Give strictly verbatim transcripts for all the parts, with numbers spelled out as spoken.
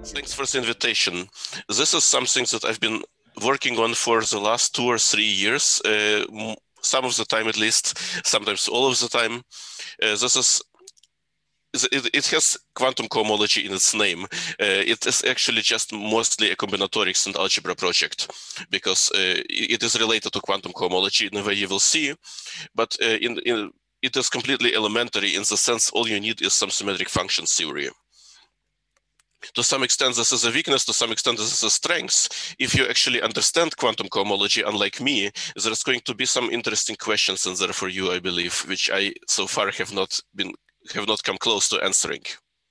Thanks for the invitation. This is something that I've been working on for the last two or three years, uh, some of the time at least, sometimes all of the time. Uh, this is It, it has quantum cohomology in its name. Uh, it is actually just mostly a combinatorics and algebra project, because uh, it is related to quantum cohomology in a way you will see, but uh, in, in, it is completely elementary in the sense all you need is some symmetric function theory. To some extent, this is a weakness. To some extent, this is a strength. If you actually understand quantum cohomology, unlike me, there's going to be some interesting questions in there for you, I believe, which I so far have not been have not come close to answering.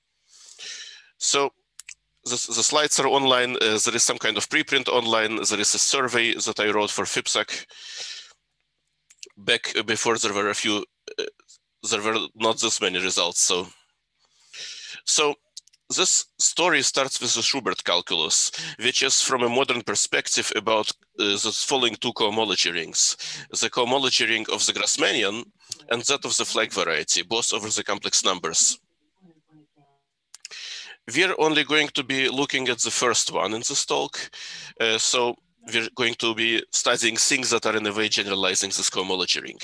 So the, the slides are online. Uh, there is some kind of preprint online. There is a survey that I wrote for FIPSAC back before there were a few, uh, there were not this many results. So, so this story starts with the Schubert calculus, which is from a modern perspective about uh, the following two cohomology rings: the cohomology ring of the Grassmannian and that of the flag variety, both over the complex numbers. We're only going to be looking at the first one in this talk. Uh, so we're going to be studying things that are in a way generalizing this cohomology ring.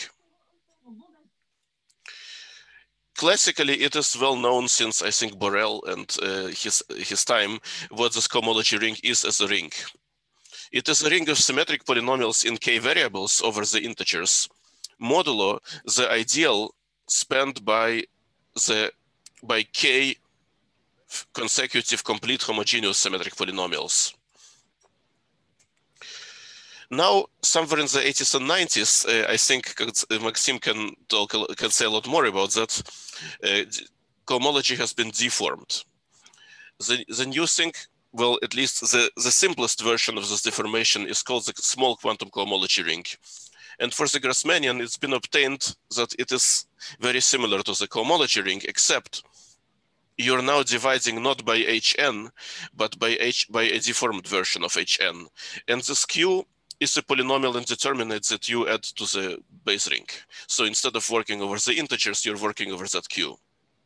Classically, it is well known since I think Borel and uh, his, his time what this cohomology ring is as a ring. It is a ring of symmetric polynomials in k variables over the integers, modulo the ideal spanned by the by k consecutive complete homogeneous symmetric polynomials. Now, somewhere in the eighties and nineties, uh, I think Maxim can talk can say a lot more about that. Uh, cohomology has been deformed. The the new thing, well, at least the the simplest version of this deformation is called the small quantum cohomology ring. And for the Grassmannian, it's been obtained that it is very similar to the cohomology ring, except you're now dividing not by Hn, but by H by a deformed version of Hn. And this Q is a polynomial indeterminate that you add to the base ring. So instead of working over the integers, you're working over that Q.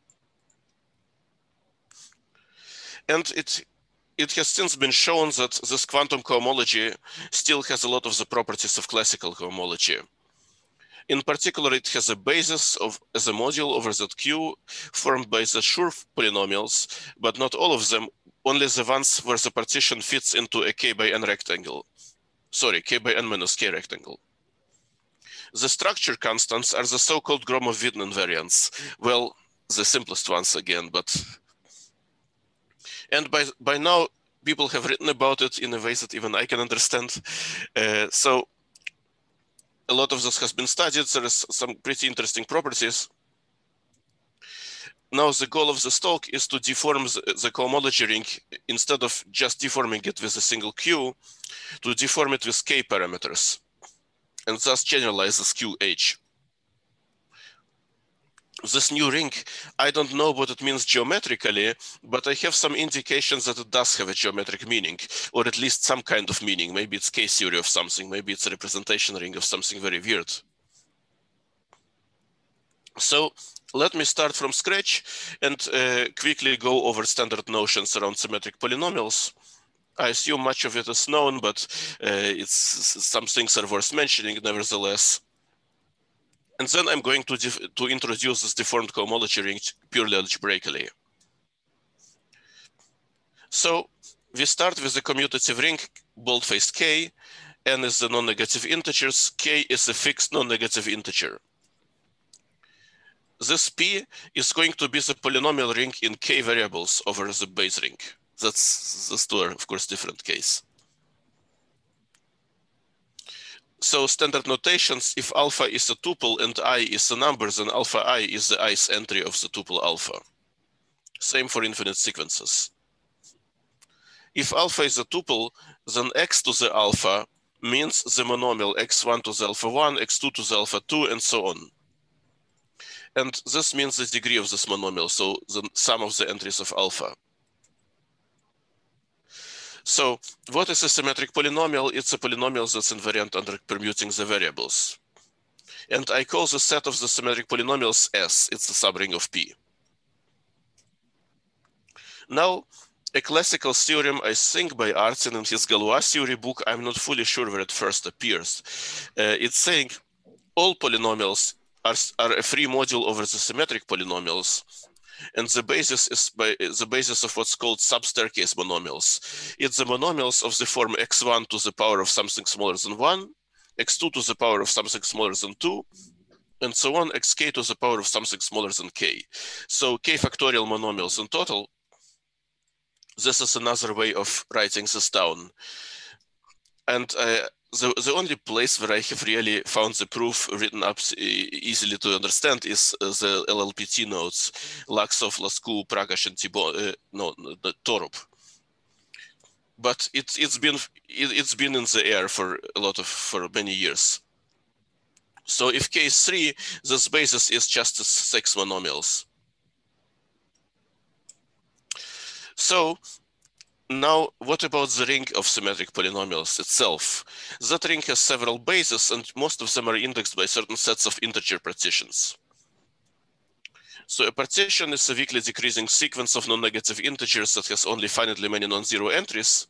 And it It has since been shown that this quantum cohomology still has a lot of the properties of classical cohomology. In particular, it has a basis of as a module over that Q formed by the Schur polynomials, but not all of them, only the ones where the partition fits into a k by n rectangle. Sorry, k by n minus k rectangle. The structure constants are the so-called Gromov-Witten invariants. Well, the simplest ones again, but And by, by now, people have written about it in a way that even I can understand. Uh, so a lot of this has been studied. There is some pretty interesting properties. Now, the goal of this talk is to deform the, the cohomology ring instead of just deforming it with a single Q, to deform it with K parameters, and thus generalize this Q H. This new ring, I don't know what it means geometrically, but I have some indications that it does have a geometric meaning, or at least some kind of meaning. Maybe it's K-theory of something, maybe it's a representation ring of something very weird. So let me start from scratch and uh, quickly go over standard notions around symmetric polynomials. I assume much of it is known, but uh, it's, some things are worth mentioning nevertheless. And then I'm going to, to introduce this deformed cohomology ring purely algebraically. So we start with the commutative ring, bold-faced K. N is the non-negative integers. K is a fixed non-negative integer. This P is going to be the polynomial ring in K variables over the base ring. That's, that's two are, of course, different case. So standard notations, if alpha is a tuple and I is a number, then alpha I is the ith entry of the tuple alpha. Same for infinite sequences. If alpha is a tuple, then x to the alpha means the monomial x one to the alpha one, x two to the alpha two, and so on. And this means the degree of this monomial, so the sum of the entries of alpha. So what is a symmetric polynomial? It's a polynomial that's invariant under permuting the variables. And I call the set of the symmetric polynomials S. It's the subring of P. Now, a classical theorem, I think, by Artin in his Galois theory book. I'm not fully sure where it first appears. Uh, it's saying all polynomials are, are a free module over the symmetric polynomials, and the basis is by the basis of what's called sub-staircase monomials. It's the monomials of the form x one to the power of something smaller than one, x two to the power of something smaller than two, and so on, xk to the power of something smaller than k. So k factorial monomials in total. This is another way of writing this down. And uh, the, the only place where I have really found the proof written up easily to understand is uh, the L L P T notes, Laksov, Lascu, Prakash, and Thibault, uh, no, the Torup. But it's it's been it, it's been in the air for a lot of for many years. So if k is three, this basis is just six monomials. So now, what about the ring of symmetric polynomials itself? That ring has several bases, and most of them are indexed by certain sets of integer partitions. So a partition is a weakly decreasing sequence of non-negative integers that has only finitely many non-zero entries.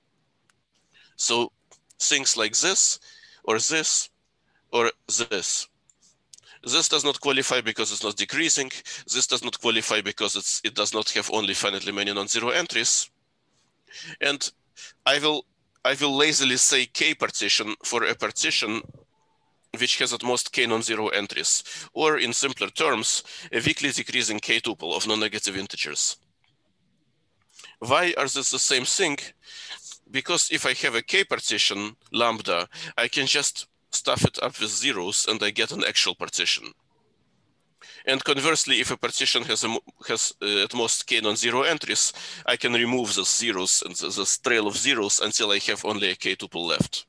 So things like this, or this, or this. This does not qualify because it's not decreasing. This does not qualify because it's, it does not have only finitely many non-zero entries. And I will, I will lazily say K partition for a partition which has at most K non-zero entries, or in simpler terms, a weakly decreasing K tuple of non-negative integers. Why are this the same thing? Because if I have a K partition, lambda, I can just stuff it up with zeros and I get an actual partition. And conversely, if a partition has, a, has uh, at most K non-zero entries, I can remove the zeros and the, the trail of zeros until I have only a K tuple left.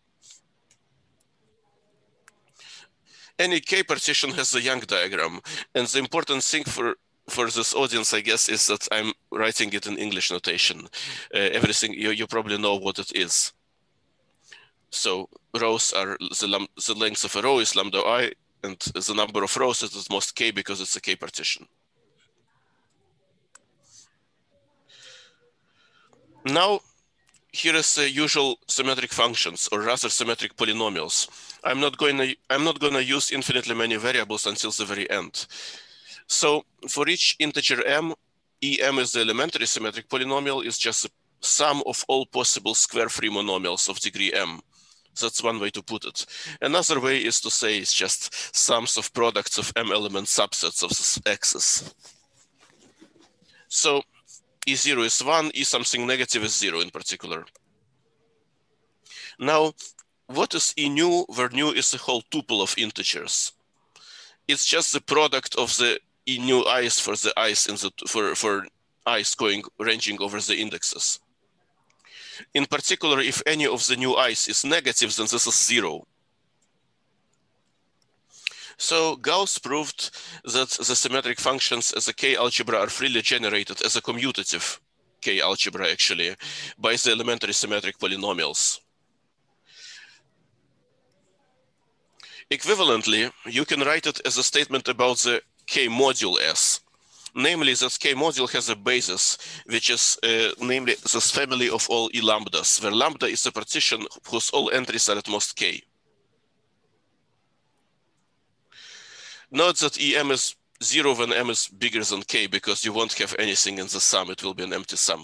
Any K partition has the Young diagram. And the important thing for, for this audience, I guess, is that I'm writing it in English notation. Uh, everything, you, you probably know what it is. So rows are, the, the length of a row is lambda I, and the number of rows is at most K because it's a K partition. Now, here is the usual symmetric functions, or rather symmetric polynomials. I'm not going to I'm not going to use infinitely many variables until the very end. So for each integer m, em is the elementary symmetric polynomial, is just the sum of all possible square-free monomials of degree m. That's one way to put it. Another way is to say it's just sums of products of m-element subsets of this axis. So E zero is one, E something negative is zero in particular. Now, what is E nu, where nu is a whole tuple of integers? It's just the product of the E nu i's for the i's in the for for i's going ranging over the indexes. In particular, if any of the new i's is negative, then this is zero. So Gauss proved that the symmetric functions as a K algebra are freely generated as a commutative K algebra, actually, by the elementary symmetric polynomials. Equivalently, you can write it as a statement about the K module S. Namely, that K module has a basis, which is uh, namely this family of all E lambdas, where lambda is a partition whose all entries are at most K. Note that em is zero when m is bigger than k, because you won't have anything in the sum. It will be an empty sum.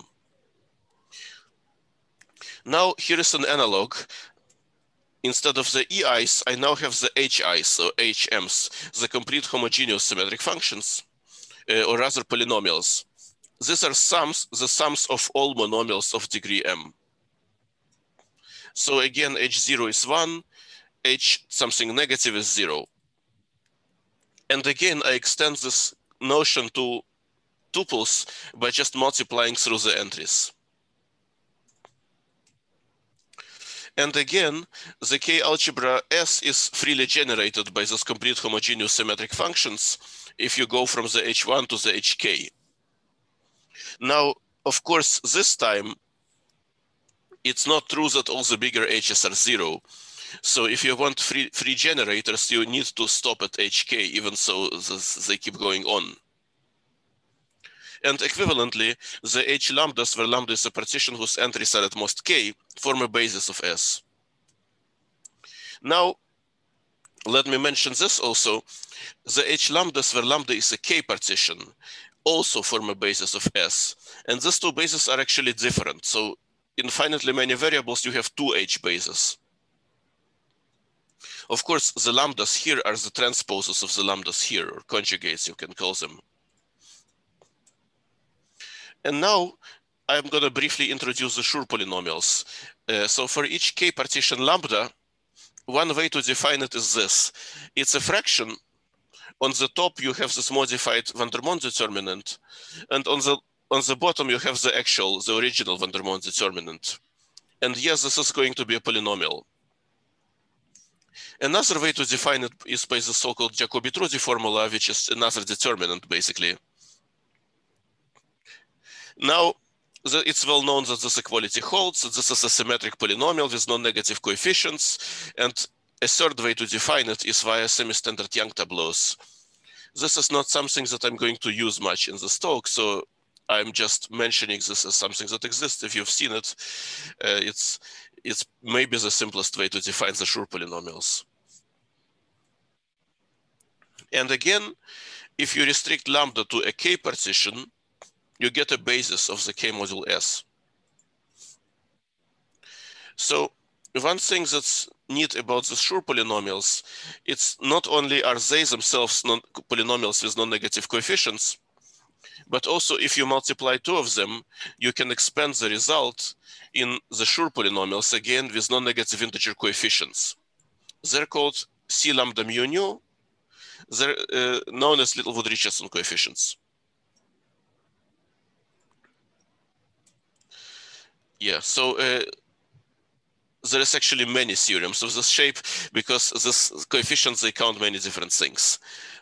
Now here is an analog. Instead of the ei's, I now have the hi's, so hm's, the complete homogeneous symmetric functions, uh, or rather polynomials. These are sums, the sums of all monomials of degree m. So again, h zero is one, h something negative is zero. And again, I extend this notion to tuples by just multiplying through the entries. And again, the K algebra S is freely generated by those complete homogeneous symmetric functions if you go from the H one to the H K. Now, of course, this time, it's not true that all the bigger h's are zero. So if you want free, free generators, you need to stop at H K, even so they keep going on. And equivalently, the H lambdas, where lambda is a partition whose entries are at most k, form a basis of S. Now, let me mention this also. The H lambdas, where lambda is a k partition, also form a basis of S. And these two bases are actually different. So infinitely many variables, you have two H bases. Of course, the lambdas here are the transposes of the lambdas here, or conjugates, you can call them. And now I'm going to briefly introduce the Schur polynomials. Uh, so for each k partition lambda, one way to define it is this. It's a fraction. On the top, you have this modified Vandermonde determinant. And on the, on the bottom, you have the actual, the original Vandermonde determinant. And yes, this is going to be a polynomial. Another way to define it is by the so-called Jacobi-Trudi formula, which is another determinant, basically. Now, the, it's well known that this equality holds, that this is a symmetric polynomial with non-negative coefficients, and a third way to define it is via semi-standard Young tableaus. This is not something that I'm going to use much in this talk, so I'm just mentioning this as something that exists. If you've seen it, uh, it's, it's maybe the simplest way to define the Schur polynomials. And again, if you restrict lambda to a k partition, you get a basis of the k module S. So one thing that's neat about the Schur polynomials, it's not only are they themselves non polynomials with non-negative coefficients, but also if you multiply two of them, you can expand the result in the Schur polynomials, again, with non-negative integer coefficients. They're called C lambda mu nu. They're uh, known as Littlewood-Richardson coefficients. Yeah, so uh, there is actually many theorems of this shape because this coefficients, they count many different things.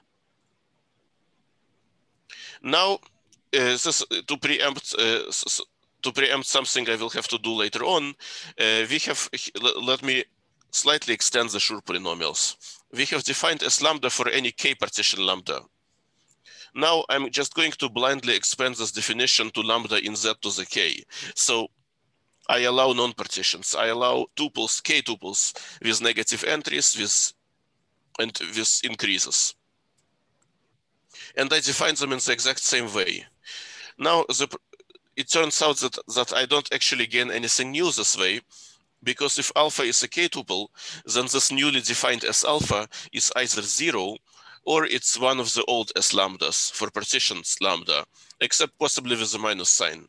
Now, uh, this, to preempt uh, to preempt something I will have to do later on, uh, we have, let me slightly extend the Schur polynomials. We have defined as lambda for any k partition lambda. Now I'm just going to blindly expand this definition to lambda in z to the k. So I allow non-partitions. I allow tuples, k tuples with negative entries with, and with increases. And I define them in the exact same way. Now, the, it turns out that, that I don't actually gain anything new this way, because if alpha is a k tuple, then this newly defined S alpha is either zero or it's one of the old S lambdas for partitions lambda, except possibly with a minus sign.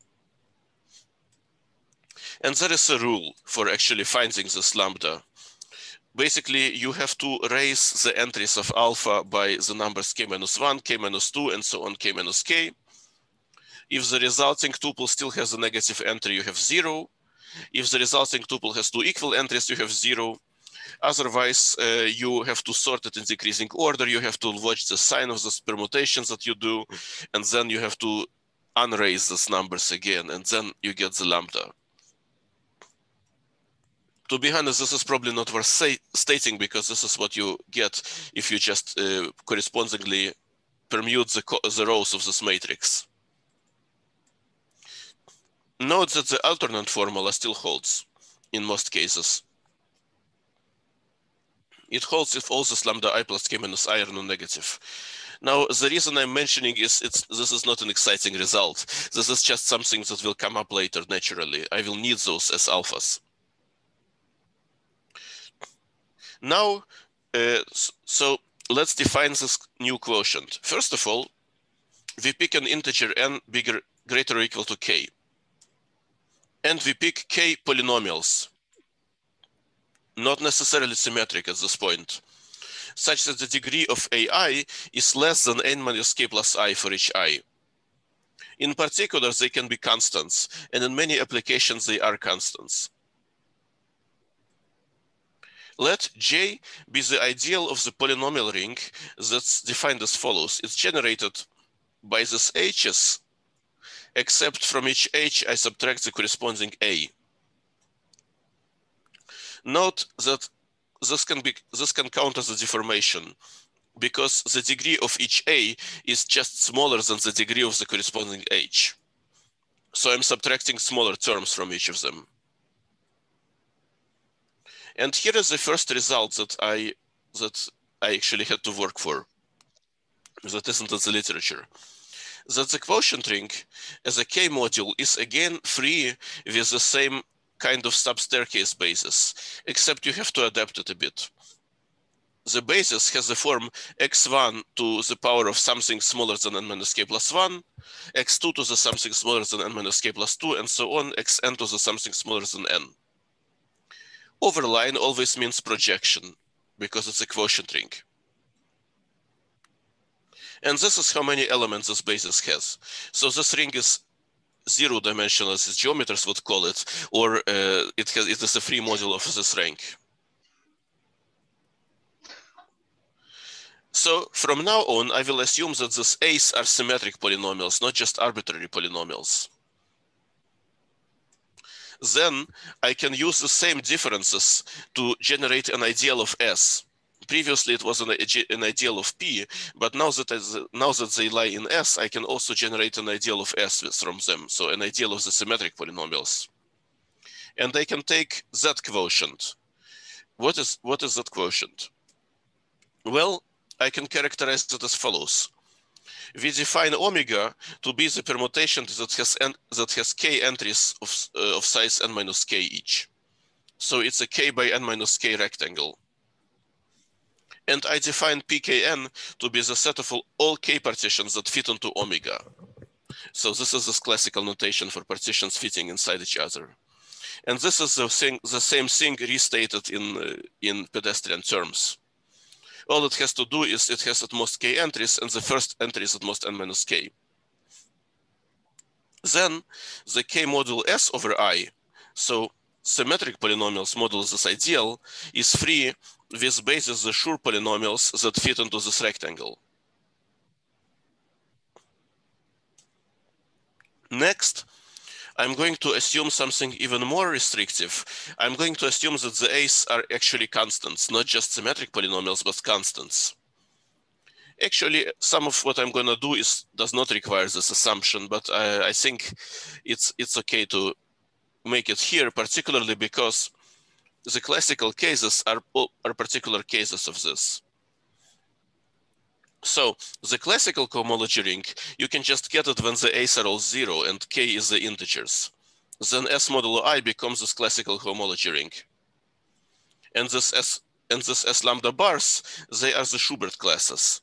And there is a rule for actually finding this lambda. Basically, you have to raise the entries of alpha by the numbers k minus one, k minus two, and so on, k minus k. If the resulting tuple still has a negative entry, you have zero. If the resulting tuple has two equal entries, you have zero. Otherwise, uh, you have to sort it in decreasing order. You have to watch the sign of the permutations that you do, and then you have to unraise these numbers again, and then you get the lambda. To be honest, this is probably not worth say, stating, because this is what you get if you just uh, correspondingly permute the, the rows of this matrix. Note that the alternate formula still holds in most cases. It holds if all this lambda I plus k minus I are non-negative. Now, the reason I'm mentioning is it's, this is not an exciting result. This is just something that will come up later naturally. I will need those as alphas. Now, uh, so let's define this new quotient. First of all, we pick an integer n bigger, greater or equal to k. And we pick k polynomials, not necessarily symmetric at this point, such that the degree of ai is less than n minus k plus I for each I. In particular, they can be constants, and in many applications, they are constants. Let J be the ideal of the polynomial ring that's defined as follows. It's generated by this H's, except from each H, I subtract the corresponding A. Note that this can, be, this can count as a deformation. because the degree of each A is just smaller than the degree of the corresponding H. So I'm subtracting smaller terms from each of them. And here is the first result that I, that I actually had to work for, that isn't in the literature. That the quotient ring as a K module is again free with the same kind of sub-staircase basis, except you have to adapt it a bit. The basis has the form x one to the power of something smaller than n minus k plus one, x two to the something smaller than n minus k plus two, and so on, xn to the something smaller than n. Overline always means projection, because it's a quotient ring. And this is how many elements this basis has. So this ring is zero dimensional, as geometers would call it, or uh, it has it is a free module of this rank. So from now on, I will assume that these A's are symmetric polynomials, not just arbitrary polynomials. Then I can use the same differences to generate an ideal of S. Previously, it was an, an ideal of P, but now that, I, now that they lie in S, I can also generate an ideal of S from them, so an ideal of the symmetric polynomials. And I can take that quotient. What is, what is that quotient? Well, I can characterize it as follows. We define omega to be the permutation that has, n, that has k entries of, uh, of size n minus k each. So it's a k by n minus k rectangle. And I define pkn to be the set of all, all k partitions that fit into omega. So this is this classical notation for partitions fitting inside each other. And this is the, thing, the same thing restated in, uh, in pedestrian terms. All it has to do is it has at most k entries, and the first entry is at most n minus k. Then the k module S over I, so symmetric polynomials model this ideal, is free with basis the Schur polynomials that fit into this rectangle. Next, I'm going to assume something even more restrictive. I'm going to assume that the A's are actually constants, not just symmetric polynomials, but constants. Actually, some of what I'm going to do is does not require this assumption, but I, I think it's it's okay to make it here, particularly because the classical cases are, are particular cases of this. So the classical cohomology ring, you can just get it when the A's are all zero and k is the integers. Then S modulo I becomes this classical cohomology ring. And this S and this S lambda bars, they are the Schubert classes.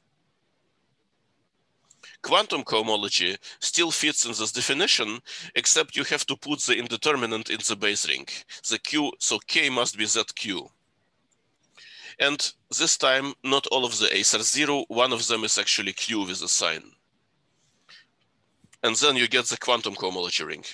Quantum cohomology still fits in this definition, except you have to put the indeterminate in the base ring. The Q, so K must be Z Q. And this time, not all of the A's are zero. One of them is actually Q with a sign. And then you get the quantum cohomology ring.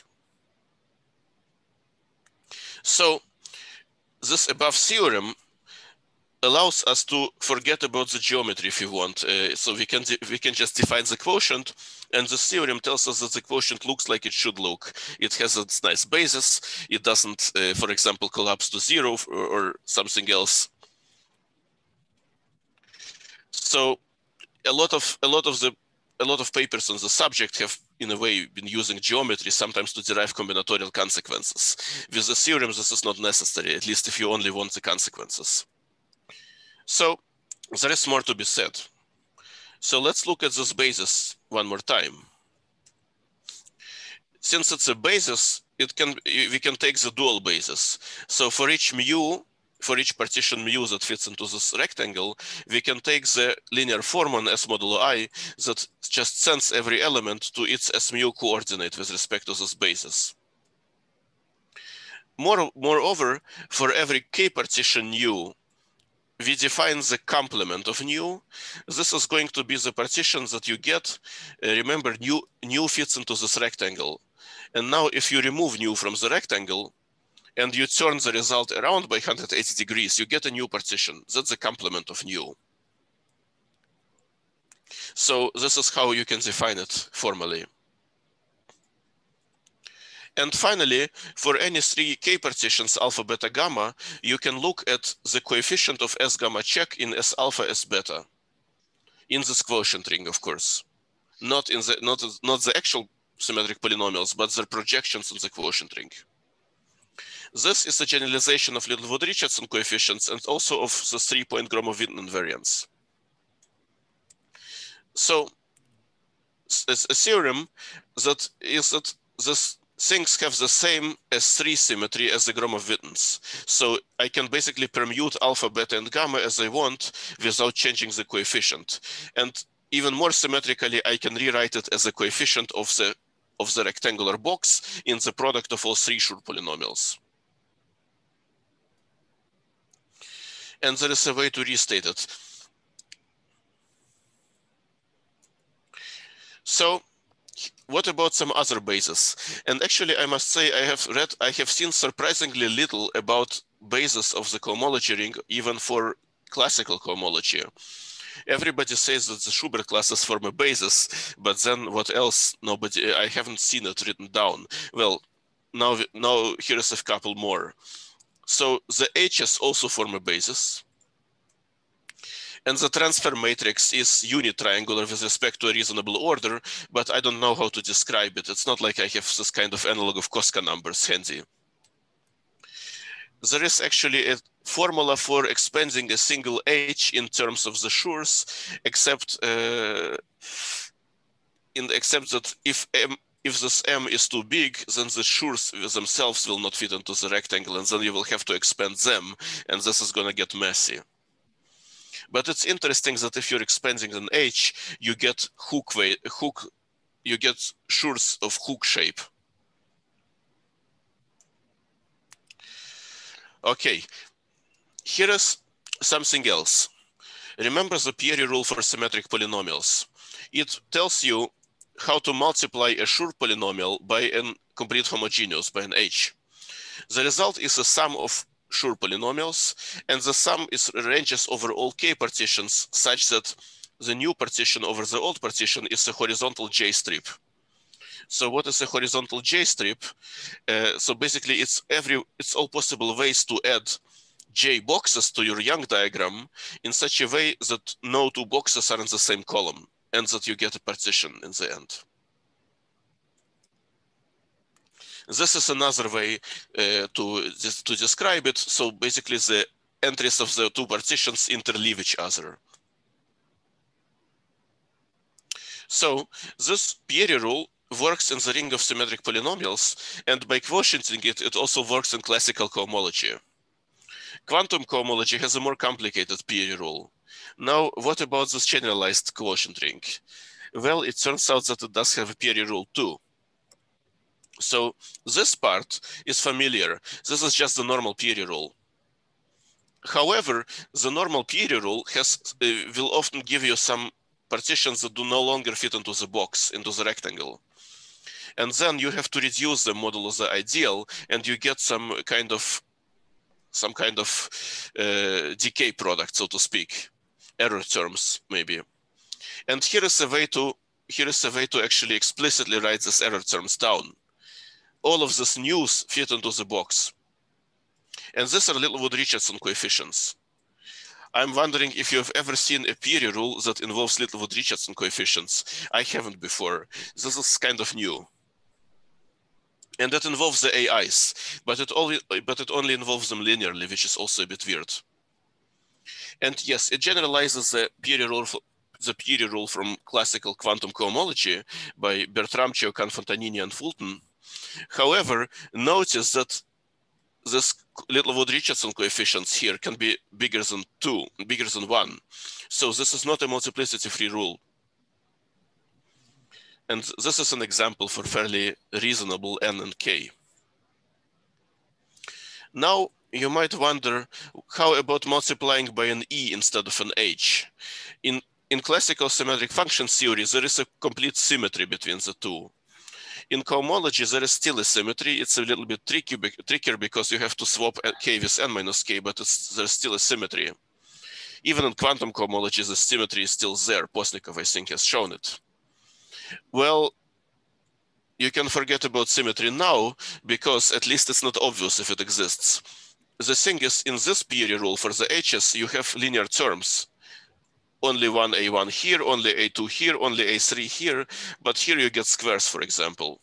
So this above theorem allows us to forget about the geometry if you want. Uh, so we can, we can just define the quotient, and the theorem tells us that the quotient looks like it should look. It has its nice basis. It doesn't, uh, for example, collapse to zero or, or something else. So a lot of a lot of the a lot of papers on the subject have, in a way, been using geometry sometimes to derive combinatorial consequences. With the theorem, this is not necessary, at least if you only want the consequences. So there is more to be said. So let's look at this basis one more time. Since it's a basis, it can we can take the dual basis. So for each mu, for each partition mu that fits into this rectangle, we can take the linear form on S modulo I that just sends every element to its S mu coordinate with respect to this basis. More, moreover, for every K partition nu, we define the complement of nu. This is going to be the partition that you get. Uh, remember, nu, nu fits into this rectangle. And now if you remove nu from the rectangle, and you turn the result around by one hundred eighty degrees, you get a new partition. That's the complement of nu. So this is how you can define it formally. And finally, for any three K partitions, alpha, beta, gamma, you can look at the coefficient of S gamma check in S alpha, S beta. in this quotient ring, of course, not in the not not the actual symmetric polynomials, but their projections in the quotient ring. This is a generalization of Littlewood-Richardson coefficients and also of the three-point Gromov-Witten invariance. So, it's a theorem that is that these things have the same S three symmetry as the Gromov-Wittens. So I can basically permute alpha, beta, and gamma as I want without changing the coefficient. And even more symmetrically, I can rewrite it as a coefficient of the of the rectangular box in the product of all three Schur polynomials. And there is a way to restate it. So what about some other bases? And actually, I must say, I have read, I have seen surprisingly little about bases of the cohomology ring, even for classical cohomology. Everybody says that the Schubert classes form a basis, but then what else? Nobody, I haven't seen it written down. Well, now, now here is a couple more. So the H's also form a basis. And the transfer matrix is unitriangular with respect to a reasonable order, but I don't know how to describe it. It's not like I have this kind of analog of Koska numbers handy. There is actually a formula for expanding a single H in terms of the Schurs, except uh, in the, except that if M, if this M is too big, then the Schurs themselves will not fit into the rectangle, and then you will have to expand them, and this is going to get messy. But it's interesting that if you're expanding an H, you get hook way, hook, you get Schurs of hook shape. Okay, here is something else. Remember the Pierre rule for symmetric polynomials. It tells you how to multiply a Schur polynomial by a complete homogeneous, by an H. The result is a sum of Schur polynomials, and the sum is ranges over all K partitions such that the new partition over the old partition is a horizontal J strip. So what is a horizontal J strip? Uh, so basically it's every it's all possible ways to add J boxes to your Young diagram in such a way that no two boxes are in the same column and that you get a partition in the end. This is another way uh, to, to describe it. So basically the entries of the two partitions interleave each other. So this Pierre rule works in the ring of symmetric polynomials, and by quotienting it, it also works in classical cohomology. Quantum cohomology has a more complicated Pierre rule. Now, what about this generalized quotient ring? Well, it turns out that it does have a Pierre rule too. So this part is familiar. This is just the normal Pierre rule. However, the normal Pierre rule has, uh, will often give you some partitions that do no longer fit into the box, into the rectangle. And then you have to reduce the modulus the ideal, and you get some kind of some kind of uh, decay product, so to speak, error terms maybe. And here is a way to here is a way to actually explicitly write these error terms down. All of this news fit into the box. And these are Littlewood-Richardson coefficients. I'm wondering if you've ever seen a Pierre rule that involves Littlewood-Richardson coefficients. I haven't before. This is kind of new. And that involves the A Is, but it, only, but it only involves them linearly, which is also a bit weird. And yes, it generalizes the Pierre rule, the Pierre rule from classical quantum cohomology by Bertram, Choquin, Fontanini, and Fulton. However, notice that this Littlewood-Richardson coefficients here can be bigger than two, bigger than one. So this is not a multiplicity-free rule. And this is an example for fairly reasonable N and K. Now, you might wonder, how about multiplying by an E instead of an H? In, in classical symmetric function theory, there is a complete symmetry between the two. In cohomology, there is still a symmetry. It's a little bit tricky, trickier because you have to swap K with N minus K, but it's, there's still a symmetry. Even in quantum cohomology, the symmetry is still there. Postnikov, I think, has shown it. Well, you can forget about symmetry now, because at least it's not obvious if it exists. The thing is, in this Pierre rule for the H's, you have linear terms. only one A one here, only A two here, only A three here, but here you get squares, for example.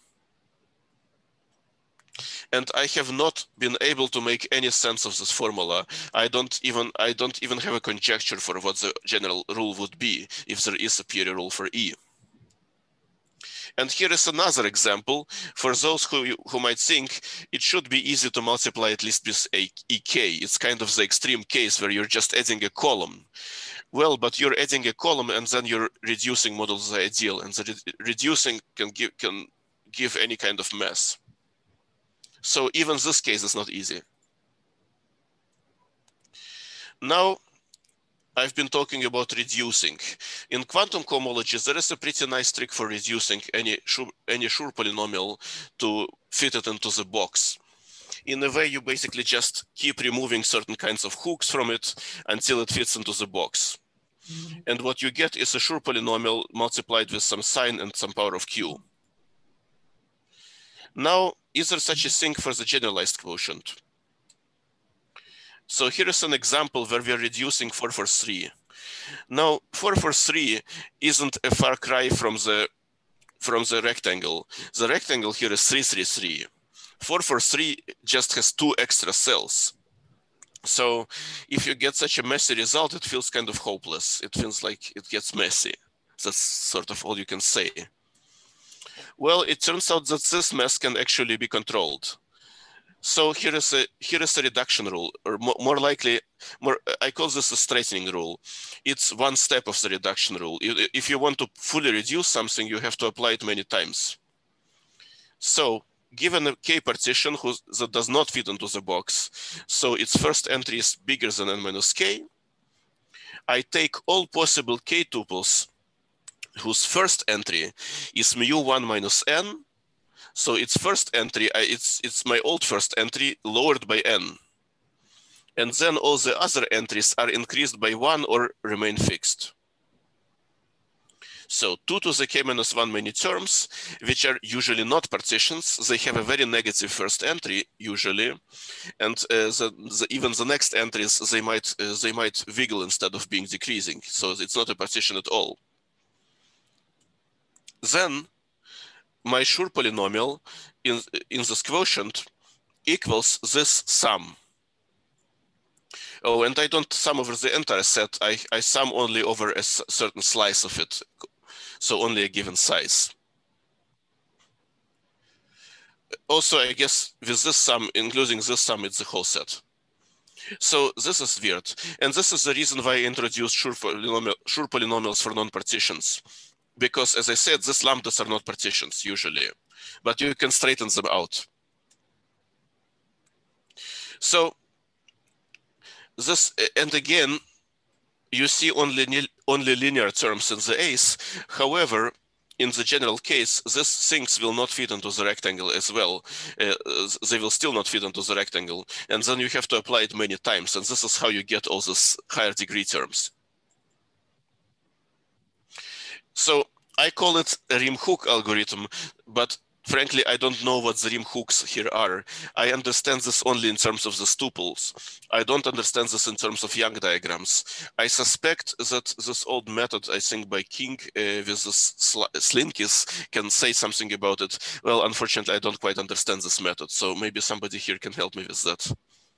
And I have not been able to make any sense of this formula. I don't even I don't even have a conjecture for what the general rule would be if there is a superior rule for E. And here is another example for those who, who might think it should be easy to multiply at least with a E K. It's kind of the extreme case where you're just adding a column. Well, but you're adding a column and then you're reducing models of the ideal, and the re reducing can give, can give any kind of mess. So even this case is not easy. Now, I've been talking about reducing. In quantum cohomology, there is a pretty nice trick for reducing any Schur, any Schur polynomial to fit it into the box. In a way, you basically just keep removing certain kinds of hooks from it until it fits into the box. Mm-hmm. And what you get is a Schur polynomial multiplied with some sign and some power of q. Now, is there such a thing for the generalized quotient? So here is an example where we are reducing four four three. Now, four four three isn't a far cry from the, from the rectangle. The rectangle here is three three three. four four three just has two extra cells. So if you get such a messy result, it feels kind of hopeless. It feels like it gets messy. That's sort of all you can say. Well, it turns out that this mess can actually be controlled. So here is a here is a reduction rule, or more, more likely, more I call this a straightening rule. It's one step of the reduction rule. If you want to fully reduce something, you have to apply it many times. So given a K partition who, that does not fit into the box, so its first entry is bigger than n minus K, I take all possible K tuples whose first entry is mu one minus n. So its first entry, it's, it's my old first entry lowered by n. And then all the other entries are increased by one or remain fixed. So two to the k minus one many terms, which are usually not partitions, they have a very negative first entry usually, and uh, the, the, even the next entries they might uh, they might wiggle instead of being decreasing. So it's not a partition at all. Then my Schur polynomial in in this quotient equals this sum. Oh, and I don't sum over the entire set. I I sum only over a certain slice of it. So only a given size. Also, I guess with this sum, including this sum, it's the whole set. So this is weird. And this is the reason why I introduced Schur, polynomial, Schur polynomials for non-partitions. Because as I said, these lambdas are not partitions usually, but you can straighten them out. So this, and again, you see only, only linear terms in the A's. However, in the general case, these things will not fit into the rectangle as well. Uh, they will still not fit into the rectangle. And then you have to apply it many times. And this is how you get all these higher degree terms. So I call it a Riem-Hook algorithm, but frankly, I don't know what the Riem-Hooks here are. I understand this only in terms of the tuples. I don't understand this in terms of Young diagrams. I suspect that this old method, I think by King uh, with this slinkies, can say something about it. Well, unfortunately, I don't quite understand this method, so maybe somebody here can help me with that.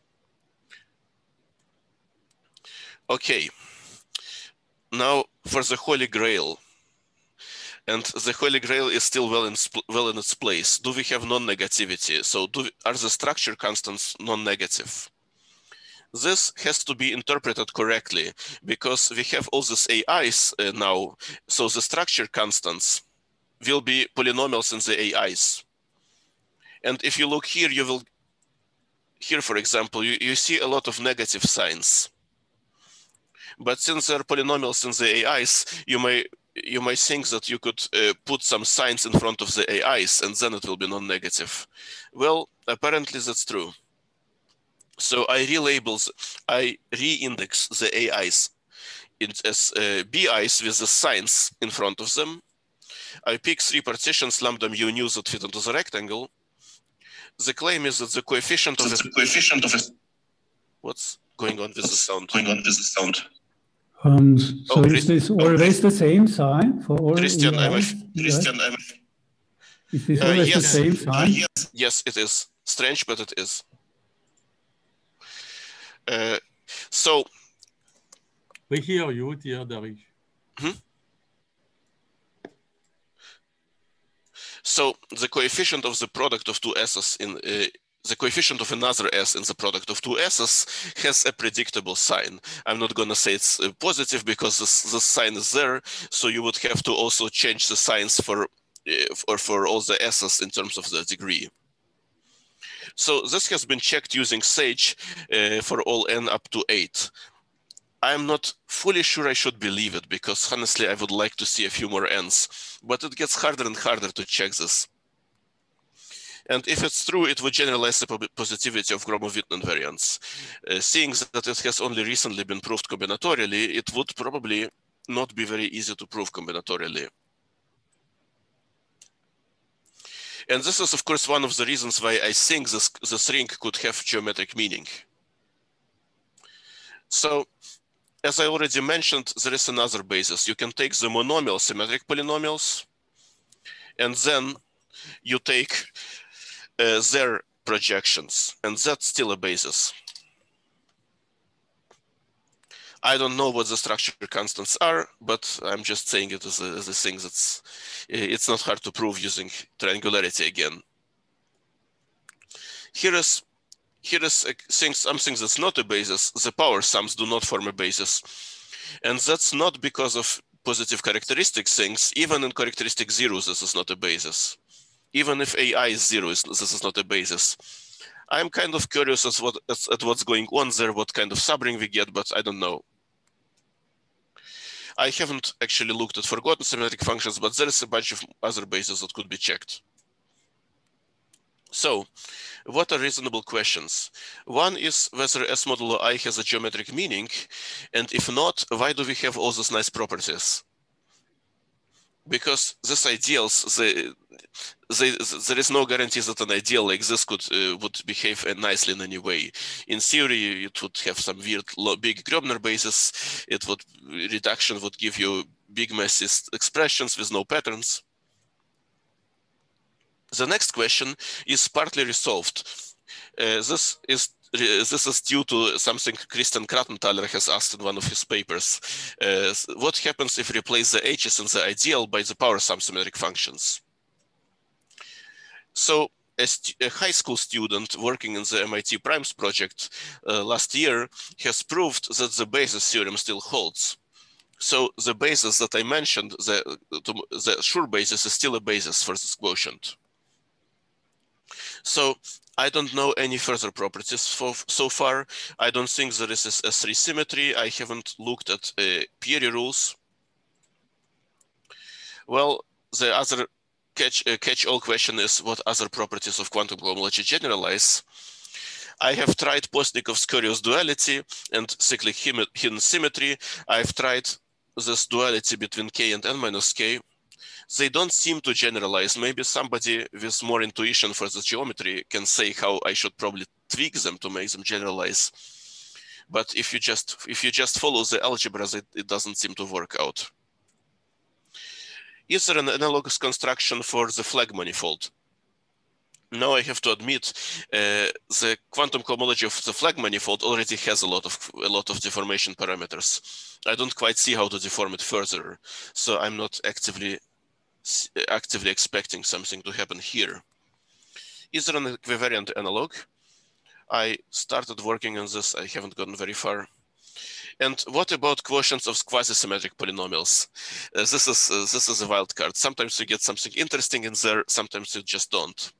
Okay, now for the Holy Grail. And the Holy Grail is still well in, well in its place. Do we have non-negativity? So do we, are the structure constants non-negative? This has to be interpreted correctly because we have all these A Is uh, now. So the structure constants will be polynomials in the A Is. And if you look here, you will, here for example, you, you see a lot of negative signs. But since there are polynomials in the A Is, you may you might think that you could uh, put some signs in front of the A Is and then it will be non-negative. Well, apparently that's true. So I relabel, I re-index the A Is in, as uh, B Is with the signs in front of them. I pick three partitions, lambda mu nu that fit into the rectangle. The claim is that the coefficient of the coefficient of a... What's going on with the sound? Going on with the sound. Um, so oh, is this always the same sign for all Christian, A I? I'm Christian, I'm Is this uh, always yes, the same sign? uh, yes, yes, it is strange, but it is. Uh, so we hear you, dear Derek. Hmm? So the coefficient of the product of two S's in uh, the coefficient of another S in the product of two S's has a predictable sign. I'm not going to say it's uh, positive because this, this sign is there. So you would have to also change the signs for, uh, for, for all the S's in terms of the degree. So this has been checked using Sage uh, for all n up to eight. I'm not fully sure I should believe it because honestly, I would like to see a few more n's, but it gets harder and harder to check this. And if it's true, it would generalize the positivity of Gromov-Witten invariance. Uh, seeing that it has only recently been proved combinatorially, it would probably not be very easy to prove combinatorially. And this is, of course, one of the reasons why I think this, this ring could have geometric meaning. So, as I already mentioned, there is another basis. You can take the monomial symmetric polynomials, and then you take uh, their projections, and that's still a basis. I don't know what the structure constants are, but I'm just saying it as a, as a thing that's, it's not hard to prove using triangularity again. Here is, here is a thing, something that's not a basis. The power sums do not form a basis. And that's not because of positive characteristic things. Even in characteristic zero, this is not a basis. Even if A I is zero, this is not a basis. I'm kind of curious as what, as, at what's going on there, what kind of subring we get, but I don't know. I haven't actually looked at forgotten symmetric functions, but there is a bunch of other bases that could be checked. So, what are reasonable questions? One is whether S modulo I has a geometric meaning, and if not, why do we have all these nice properties? Because these ideals, they, they, there is no guarantee that an ideal like this could uh, would behave nicely in any way. In theory, it would have some weird big Gröbner basis. It would reduction would give you big messy expressions with no patterns. The next question is partly resolved. Uh, this is this is due to something Christian Krattenthaler has asked in one of his papers. Uh, what happens if we replace the h's in the ideal by the power sum symmetric functions? So a, a high school student working in the M I T Primes project uh, last year has proved that the basis theorem still holds. So the basis that I mentioned, the, the Schur basis, is still a basis for this quotient. So I don't know any further properties for, so far. I don't think there is a S three symmetry. I haven't looked at uh, Peary rules. Well, the other catch, uh, catch-all question is what other properties of quantum cohomology generalize? I have tried Postnikov's curious duality and cyclic hidden symmetry. I've tried this duality between k and n minus k. They don't seem to generalize. Maybe somebody with more intuition for the geometry can say how I should probably tweak them to make them generalize. But if you just if you just follow the algebras, it, it doesn't seem to work out. Is there an analogous construction for the flag manifold? Now I have to admit, uh, the quantum cohomology of the flag manifold already has a lot of a lot of deformation parameters. I don't quite see how to deform it further, so I'm not actively actively expecting something to happen here. Is there an equivariant analog? I started working on this. I haven't gotten very far. And what about quotients of quasi-symmetric polynomials? Uh, this is uh, this is a wild card. Sometimes you get something interesting in there. Sometimes you just don't.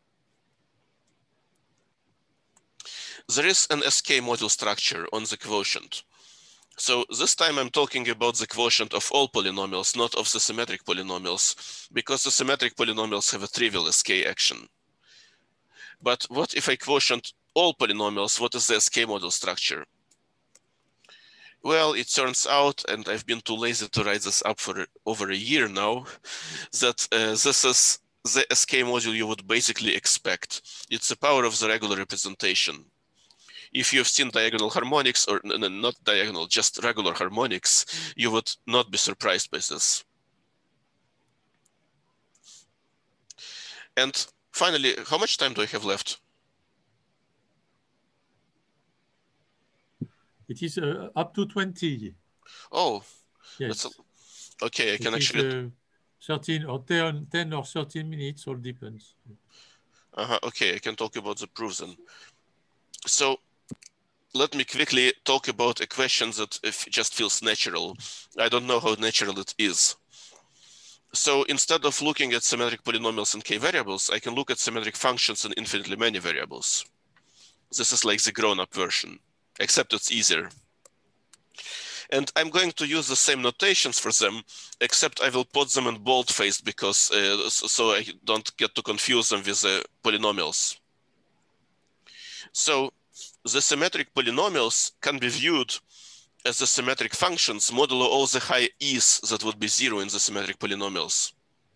There is an S K module structure on the quotient. So this time I'm talking about the quotient of all polynomials, not of the symmetric polynomials, because the symmetric polynomials have a trivial S K action. But what if I quotient all polynomials? What is the S K module structure? Well, it turns out, and I've been too lazy to write this up for over a year now, that uh, this is the S K module you would basically expect. It's the power of the regular representation. if you've seen diagonal harmonics, or no, no, not diagonal, just regular harmonics, you would not be surprised by this. And finally, how much time do I have left? It is uh, up to twenty. Oh, Yes. that's a, okay. I It can is, actually. uh, thirteen or ten, ten or thirteen minutes, all depends. Uh-huh, okay, I can talk about the proofs then. So let me quickly talk about a question that if just feels natural. I don't know how natural it is. So instead of looking at symmetric polynomials and k variables, I can look at symmetric functions and infinitely many variables. This is like the grown-up version, except it's easier. And I'm going to use the same notations for them, except I will put them in bold-faced because uh, so I don't get to confuse them with the polynomials. So the symmetric polynomials can be viewed as the symmetric functions modulo all the high e's that would be zero in the symmetric polynomials.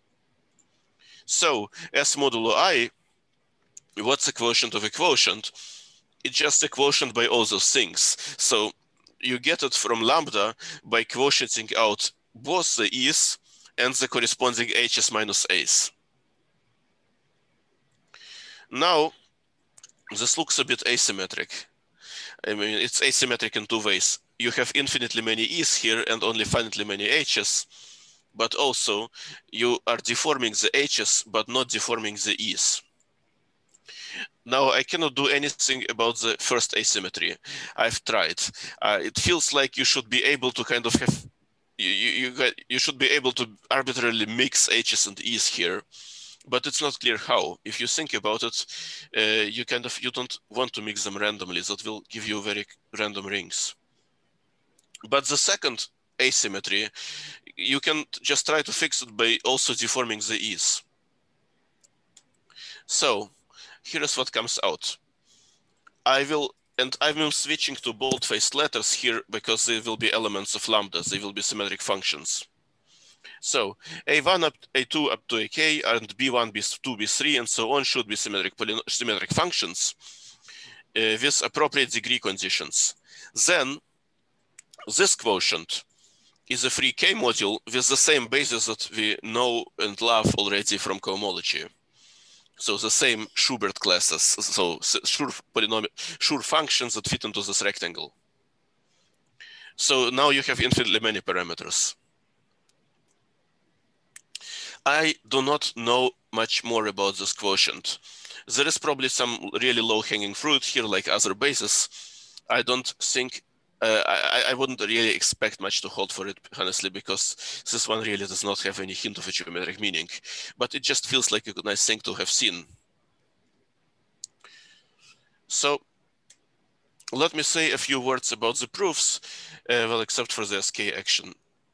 So S modulo I, what's the quotient of a quotient? It's just a quotient by all those things. So you get it from lambda by quotienting out both the e's and the corresponding h's minus a's. Now, this looks a bit asymmetric. I mean, it's asymmetric in two ways. You have infinitely many e's here and only finitely many h's, but also you are deforming the h's, but not deforming the e's. Now, I cannot do anything about the first asymmetry. I've tried. Uh, it feels like you should be able to kind of have, you, you, you should be able to arbitrarily mix h's and e's here, but it's not clear how. If you think about it, uh, you kind of, you don't want to mix them randomly. That will give you very random rings. But the second asymmetry, you can just try to fix it by also deforming the e's. So here's what comes out. I will, and I'm switching to bold-faced letters here because they will be elements of lambdas. They will be symmetric functions. So A one up A two up to A k and B one, B two, B three, and so on should be symmetric, symmetric functions uh, with appropriate degree conditions. Then this quotient is a free K module with the same basis that we know and love already from cohomology. So the same Schubert classes, so sure polynomial, sure functions that fit into this rectangle. So now you have infinitely many parameters. I do not know much more about this quotient. There is probably some really low-hanging fruit here, like other bases. I don't think, uh, I, I wouldn't really expect much to hold for it, honestly, because this one really does not have any hint of a geometric meaning, but it just feels like a nice thing to have seen. So let me say a few words about the proofs, uh, well, except for the S K action.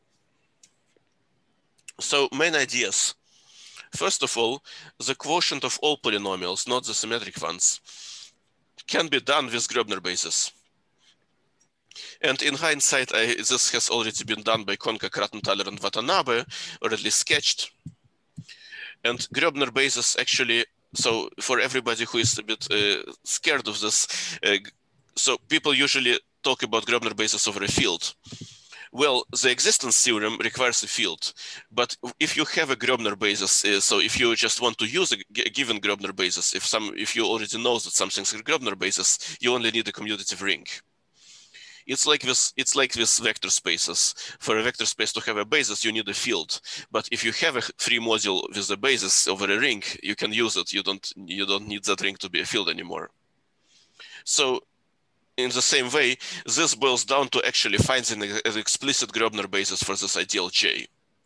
So main ideas. First of all, the quotient of all polynomials, not the symmetric ones, can be done with Gröbner basis. And in hindsight, I, this has already been done by Konka, Kratenthaler, and Watanabe, or at least sketched. And Gröbner basis actually, so for everybody who is a bit uh, scared of this, uh, so people usually talk about Gröbner basis over a field. Well, the existence theorem requires a field, but if you have a Gröbner basis, uh, so if you just want to use a, a given Gröbner basis, if some, if you already know that something's a Gröbner basis, you only need a commutative ring. It's like this. It's like this vector spaces. For a vector space to have a basis, you need a field. But if you have a free module with a basis over a ring, you can use it. You don't. You don't need that ring to be a field anymore. So, in the same way, this boils down to actually finding an explicit Gröbner basis for this ideal J.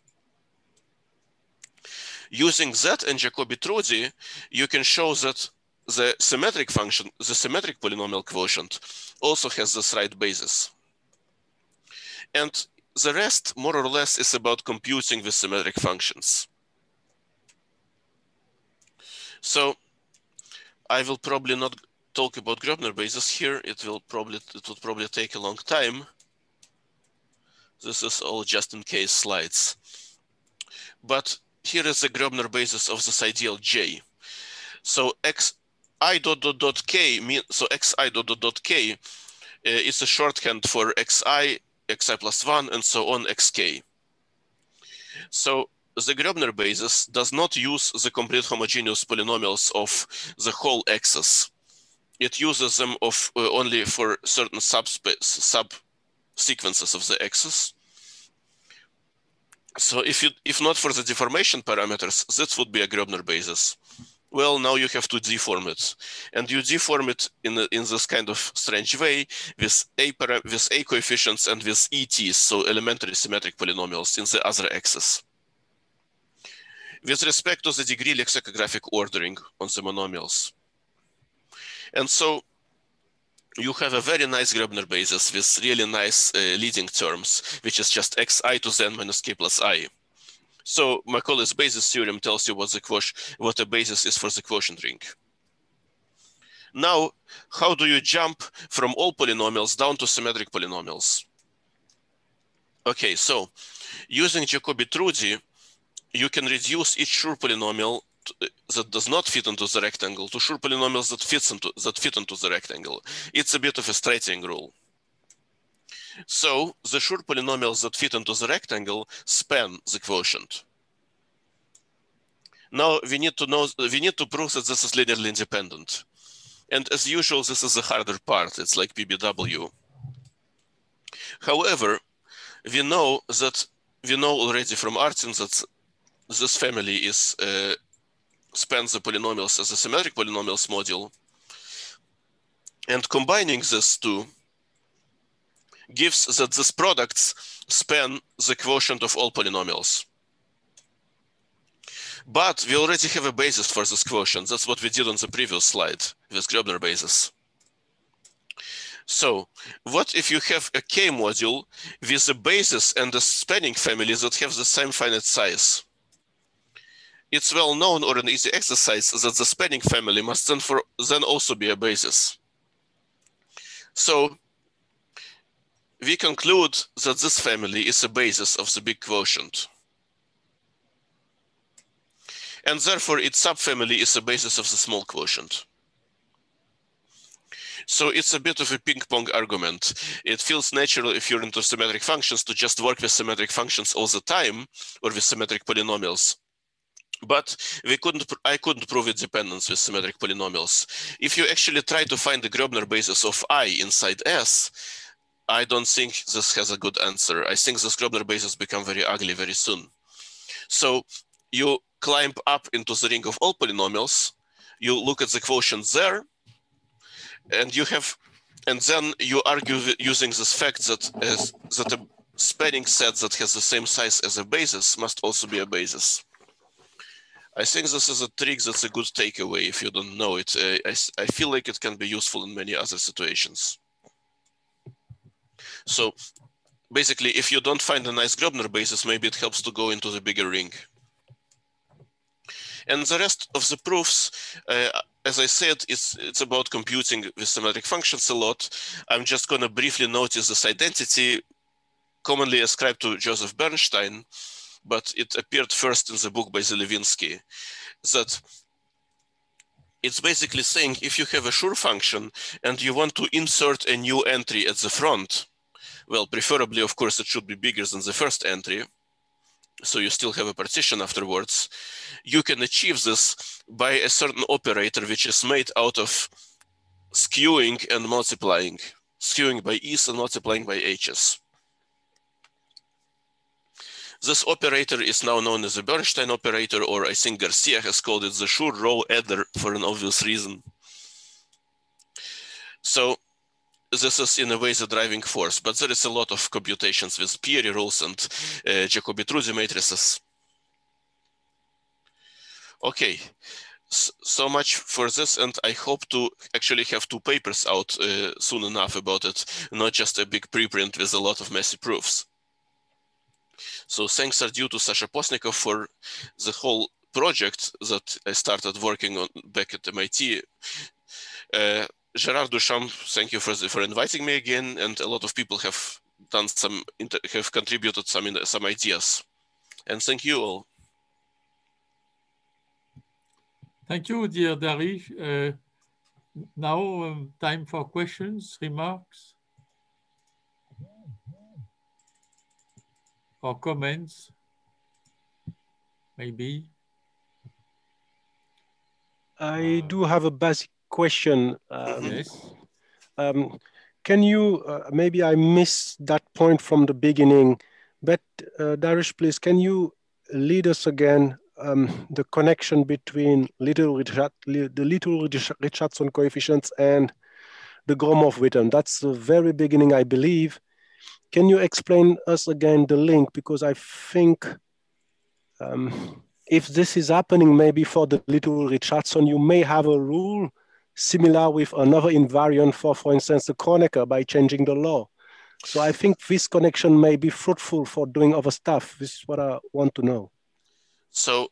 Using that and Jacobi-Trudi, you can show that the symmetric function, the symmetric polynomial quotient, also has this right basis. And the rest, more or less, is about computing with symmetric functions. So I will probably not talk about Gröbner basis here. It will probably, it would probably take a long time. This is all just in case slides. But here is the Gröbner basis of this ideal J. So X, I dot dot dot k mean so xi dot dot dot k uh, is a shorthand for xi, xi plus one, and so on xk. So the Gröbner basis does not use the complete homogeneous polynomials of the whole axis. It uses them of uh, only for certain subspace sub sequences of the axis. So if you if not for the deformation parameters, this would be a Gröbner basis. Well, now you have to deform it, and you deform it in a, in this kind of strange way with a para with a coefficients and with E Ts, so elementary symmetric polynomials in the other axis. With respect to the degree lexicographic ordering on the monomials. And so you have a very nice Gröbner basis with really nice uh, leading terms, which is just xi to the n minus k plus I. So Macaulay's basis theorem tells you what the quotient, what a basis is for the quotient ring. Now, how do you jump from all polynomials down to symmetric polynomials? Okay, so using Jacobi-Trudi, you can reduce each Schur polynomial to, that does not fit into the rectangle to Schur polynomials that fits into that fit into the rectangle. It's a bit of a straightening rule. So the Schur polynomials that fit into the rectangle span the quotient. Now we need to know we need to prove that this is linearly independent. And as usual, this is the harder part. It's like P B W. However, we know that we know already from Artin that this family is uh, spans the polynomials as a symmetric polynomials module, and combining these two gives that these products span the quotient of all polynomials. But we already have a basis for this quotient. That's what we did on the previous slide with Gröbner basis. So what if you have a K module with a basis and a spanning family that have the same finite size? It's well known, or an easy exercise, that the spanning family must then, for, then also be a basis. So we conclude that this family is a basis of the big quotient. And therefore its subfamily is a basis of the small quotient. So it's a bit of a ping pong argument. It feels natural if you're into symmetric functions to just work with symmetric functions all the time, or with symmetric polynomials. But we couldn't, I couldn't prove its dependence with symmetric polynomials. If you actually try to find the Gröbner basis of I inside S, I don't think this has a good answer. I think this Gröbner basis become very ugly very soon. So you climb up into the ring of all polynomials, you look at the quotient there, and you have, and then you argue using this fact that as, that a spanning set that has the same size as a basis must also be a basis. I think this is a trick that's a good takeaway if you don't know it. Uh, I, I feel like it can be useful in many other situations. So basically, if you don't find a nice Gröbner basis, maybe it helps to go into the bigger ring. And the rest of the proofs, uh, as I said, it's, it's about computing with symmetric functions a lot. I'm just going to briefly notice this identity commonly ascribed to Joseph Bernstein, but it appeared first in the book by Zelevinsky, that it's basically saying if you have a Schur function and you want to insert a new entry at the front, well, preferably, of course, it should be bigger than the first entry, so you still have a partition afterwards. You can achieve this by a certain operator which is made out of skewing and multiplying, skewing by E's and multiplying by H's. This operator is now known as the Bernstein operator, or I think Garcia has called it the Schur row adder for an obvious reason. So this is in a way the driving force, but there is a lot of computations with Peary rules and uh, Jacobi-Trudi matrices. Okay, so much for this, and I hope to actually have two papers out uh, soon enough about it, not just a big preprint with a lot of messy proofs. So thanks are due to Sasha Postnikov for the whole project that I started working on back at M I T. Uh, Gerard Duchamp, thank you for, the, for inviting me again, and a lot of people have done some, have contributed some, some ideas. And thank you all. Thank you, dear Dari. Uh, now um, time for questions, remarks, or comments, maybe. I do have a basic question. Um, Yes. Um, can you, uh, maybe I missed that point from the beginning, but uh, Darish, please, can you lead us again um, the connection between little Richard, the little Richardson coefficients and the Gromov-Witten? That's the very beginning, I believe. Can you explain us again the link? Because I think um, if this is happening maybe for the little Richardson, you may have a rule similar with another invariant for, for instance, the Kronecker by changing the law. So I think this connection may be fruitful for doing other stuff. This is what I want to know. So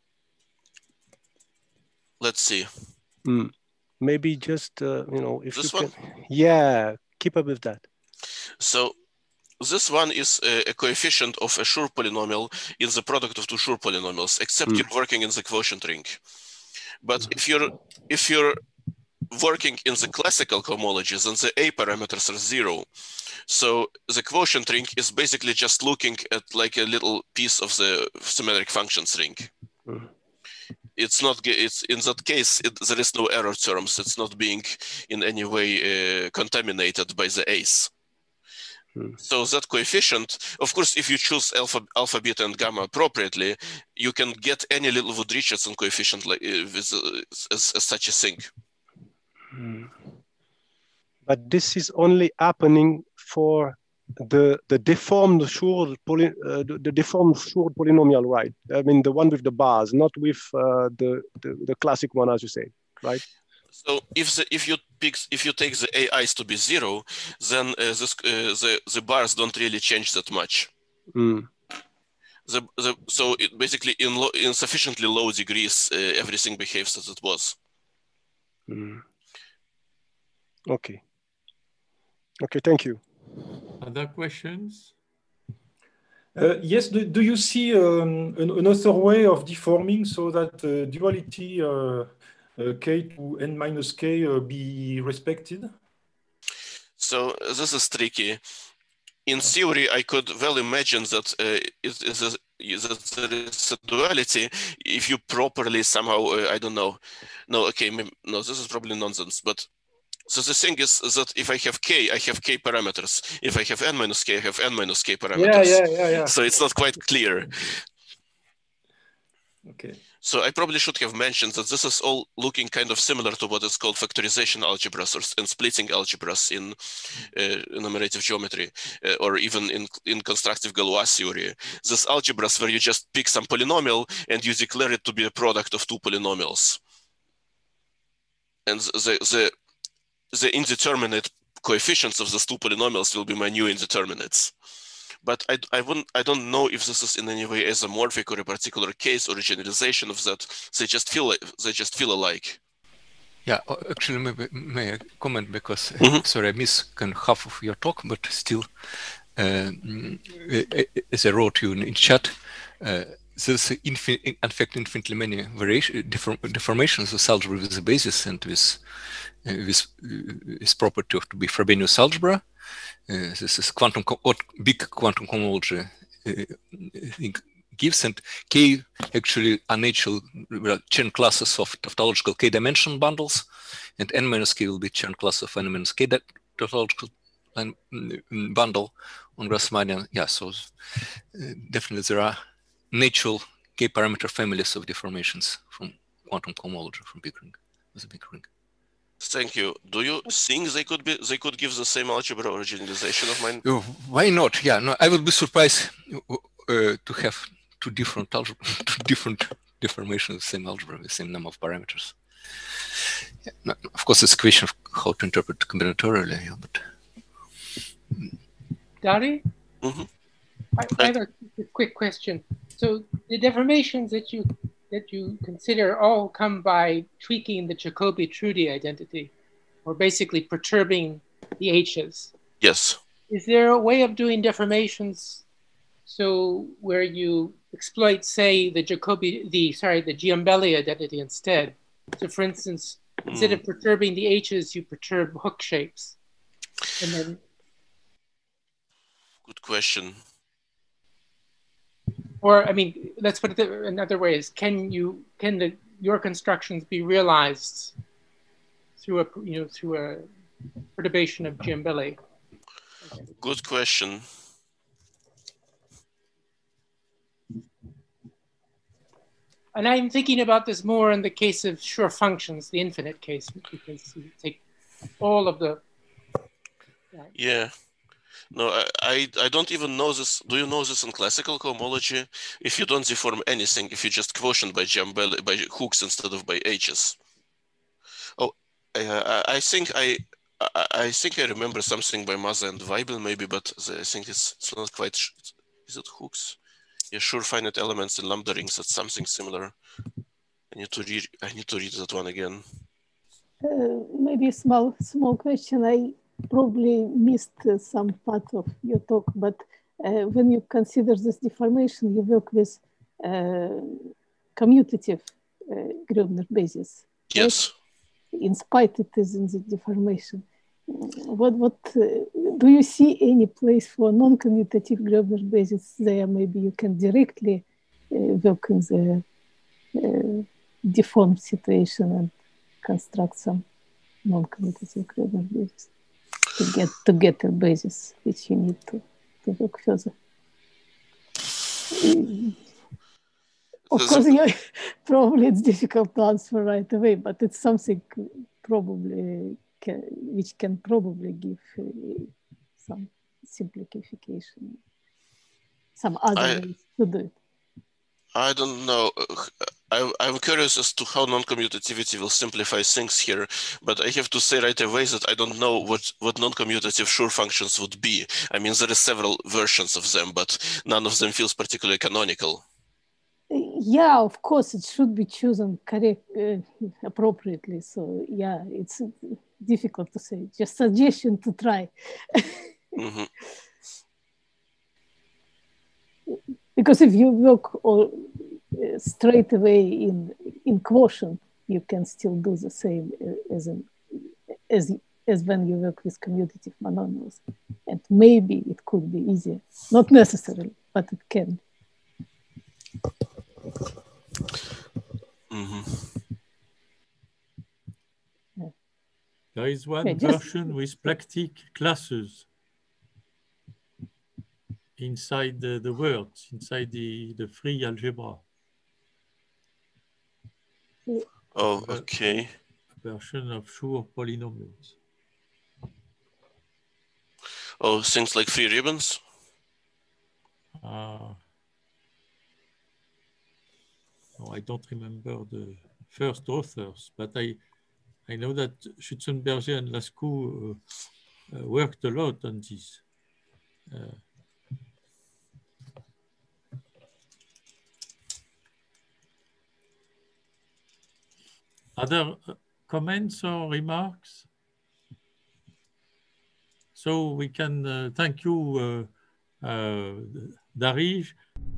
let's see. Mm. Maybe just, uh, you know, if This you one? can. Yeah, keep up with that. So this one is a, a coefficient of a Schur polynomial in the product of two Schur polynomials, except Mm. you're working in the quotient ring. But Mm. if you're if you're working in the classical cohomology, then the A parameters are zero. So the quotient ring is basically just looking at like a little piece of the symmetric functions ring. Mm. It's not, it's in that case, it, there is no error terms. It's not being in any way uh, contaminated by the A's. Mm. So that coefficient, of course, if you choose alpha, alpha, beta, and gamma appropriately, you can get any Littlewood-Richardson coefficient like, uh, with, uh, as, as such a thing. Mm. But this is only happening for the the deformed Schur poly, uh, the, the deformed Schur polynomial, right? I mean the one with the bars, not with uh, the, the the classic one, as you say, right? So if the if you pick if you take the A Is to be zero, then uh, this, uh, the the bars don't really change that much. Mm. The, the, so it basically in lo, in sufficiently low degrees, uh, everything behaves as it was. Mm. Okay. Okay, thank you. Other questions? Uh, yes, do, do you see um, an, another way of deforming so that uh, duality uh, uh, k to n minus k uh, be respected? So this is tricky. In theory, I could well imagine that uh, it is a, that there is a duality if you properly somehow, uh, I don't know. No, okay, maybe, no, this is probably nonsense. But so the thing is that if I have k, I have k parameters. If I have n minus k, I have n minus k parameters. Yeah, yeah, yeah, yeah. So it's not quite clear. Okay. So I probably should have mentioned that this is all looking kind of similar to what is called factorization algebras or, and splitting algebras in uh, enumerative geometry, uh, or even in, in constructive Galois theory. This algebras where you just pick some polynomial and you declare it to be a product of two polynomials. And the, the, the indeterminate coefficients of those two polynomials will be my new indeterminates. But I, I, wouldn't, I don't know if this is in any way isomorphic or a particular case or a generalization of that. They just feel like, they just feel alike. Yeah, actually, maybe may I comment because Mm-hmm. sorry, I missed kind of half of your talk, but still, uh, as I wrote you in, in chat, uh, there's in fact infinitely many variation, deform, deformations of algebra with the basis and with uh, with uh, this property of to be Frobenius algebra. Uh, this is quantum what big quantum homology uh, gives, and K actually are natural Chern classes of tautological K dimension bundles, and n minus K will be Chern class of n minus K tautological bundle on Grassmannian. Yeah, so uh, definitely there are natural K parameter families of deformations from quantum homology from big ring as a big ring. Thank you. Do you think they could be they could give the same algebra or generalization of mine? Oh, why not? Yeah, no, I would be surprised uh, to have two different algebra, two different deformations of the same algebra with the same number of parameters. Yeah, no, of course, it's a question of how to interpret combinatorially, yeah, but. Dari? Mm-hmm. I, I have a quick question. So the deformations that you that you consider all come by tweaking the Jacobi-Trudy identity, or basically perturbing the H's. Yes. Is there a way of doing deformations so where you exploit, say, the Jacobi, the sorry, the Giambelli identity instead? So, for instance, instead Mm. of perturbing the H's, you perturb hook shapes. And then, Good question. or I mean, let's put it another way: is can you can the your constructions be realized through a you know through a perturbation of Giambelli? Good question. And I'm thinking about this more in the case of Schur functions, the infinite case, because you take all of the. Yeah. Yeah. No, I, I I don't even know this. Do you know this in classical cohomology? If you don't deform anything, if you just quotient by Giambelli, by hooks instead of by H's. Oh, uh, I think I, I I think I remember something by Mazza and Weibel maybe, but the, I think it's it's not quite. Is it hooks? Yeah, sure. Finite elements in lambda rings. That's something similar. I need to read. I need to read that one again. Uh, maybe a small small question. I probably missed uh, some part of your talk, but uh, when you consider this deformation, you work with uh, commutative uh, Gröbner basis. Right? Yes. In spite it is in the deformation. What what uh, do you see any place for non-commutative Gröbner basis there? Maybe you can directly uh, work in the uh, deformed situation and construct some non-commutative Gröbner basis to get to get a basis which you need to, to work further. Of There's course, a- yeah, probably it's difficult to answer right away, but it's something probably can, which can probably give uh, some simplification, some other I- ways to do it. I don't know. I, I'm curious as to how non-commutativity will simplify things here, but I have to say right away that I don't know what, what non-commutative Schur functions would be. I mean, there are several versions of them, but none of them feels particularly canonical. Yeah, of course, it should be chosen correct, uh, appropriately. So yeah, it's difficult to say. Just suggestion to try. Mm-hmm. Because if you work all, uh, straight away in in quotient, you can still do the same as in, as as when you work with commutative monomials, and maybe it could be easier. Not necessarily, but it can. Mm-hmm. There is one Yeah, just- version with Plaktic classes inside the, the words, inside the, the free algebra. Oh, okay. Version of Schur polynomials. Oh, things like free ribbons? Uh, no, I don't remember the first authors, but I, I know that Schützenberger and Lascaux uh, uh, worked a lot on this. Uh, Other uh, comments or remarks? So we can uh, thank you, uh, uh, Darij.